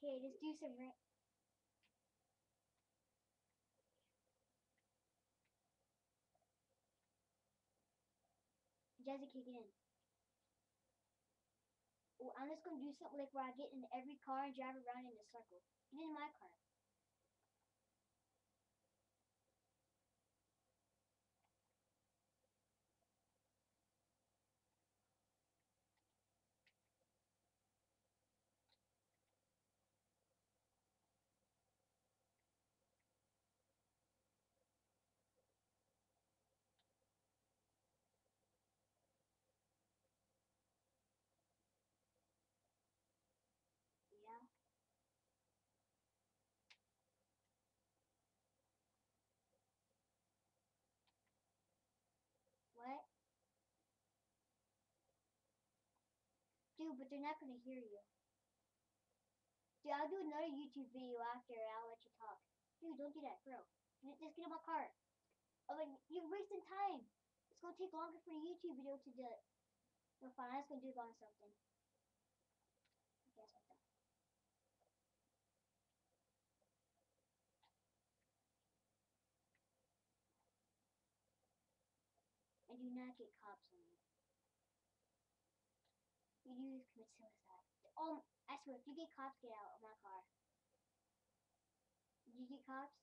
Okay, just do some ra- Jessica, get in. Oh, I'm just gonna do something like where I get in every car and drive around in a circle. Get in my car. Yeah. What? Dude, but they're not gonna hear you. Dude, I'll do another YouTube video after and I'll let you talk. Dude, don't do that, bro. Just get in my car. Oh, like, you're wasting time. It's gonna take longer for the YouTube video to do it. No, fine, I'm just gonna do it on something. I guess what the. And do not get cops on you. You do commit suicide. Oh, I swear, if you get cops, get out of my car. Did you get cops?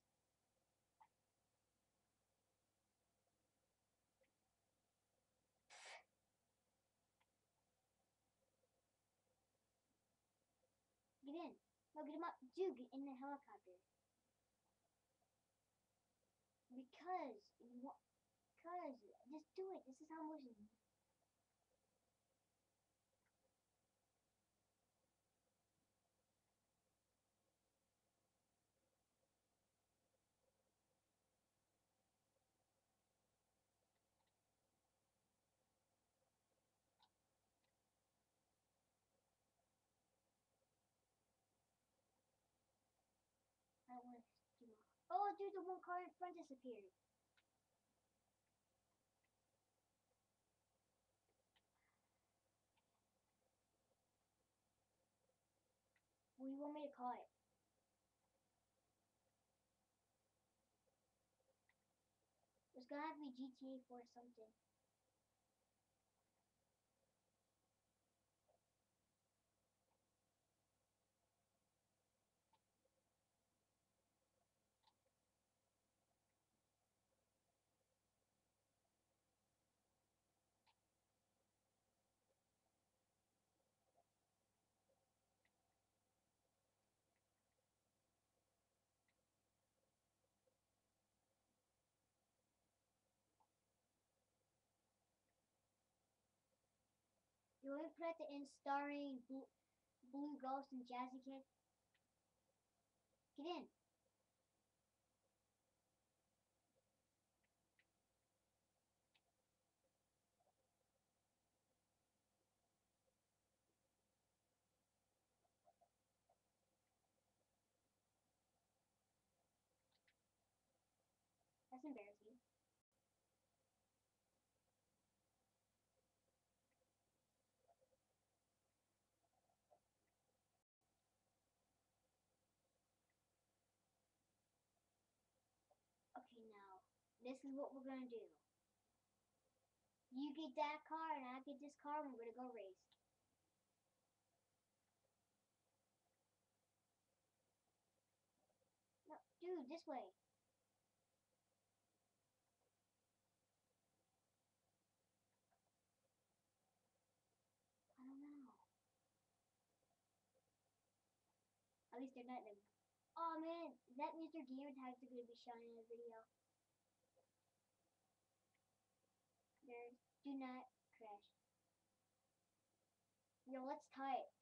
Get in. No, get him up. Dude, get in the helicopter. Because you want. Because just do it. This is how much. I don't want to do my. Oh, dude, the one car in front disappeared. What do you want me to call it? It's gonna have to be GTA 4 something. You want me to put at the end starring Blue Ghost and Jazzy Kid? Get in. That's embarrassing. Okay, now, this is what we're gonna do. You get that car and I get this car and we're gonna go race. No, dude, this way. I don't know. At least they're not them. Oh man, that means their gamer tags are gonna be shown in the video. There's do not crash. Yo, let's tie it.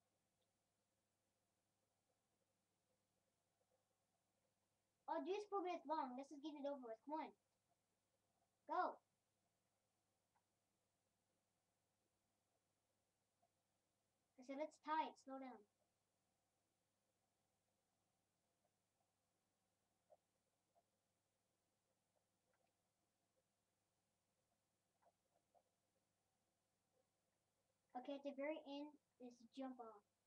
Oh, do this 4 minutes long. Let's just get it over with. Come on. Go. I said let's tie it. Slow down. Okay, at the very end, let's jump off.